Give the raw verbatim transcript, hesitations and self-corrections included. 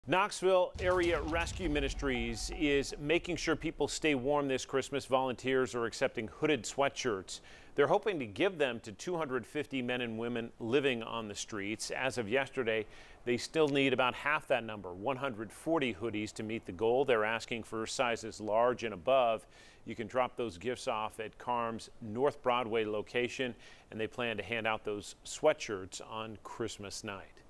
Knoxville Area Rescue Ministries is making sure people stay warm this Christmas. Volunteers are accepting hooded sweatshirts. They're hoping to give them to two hundred fifty men and women living on the streets. As of yesterday, they still need about half that number, one hundred forty hoodies, to meet the goal. They're asking for sizes large and above. You can drop those gifts off at KARM's North Broadway location, and they plan to hand out those sweatshirts on Christmas night.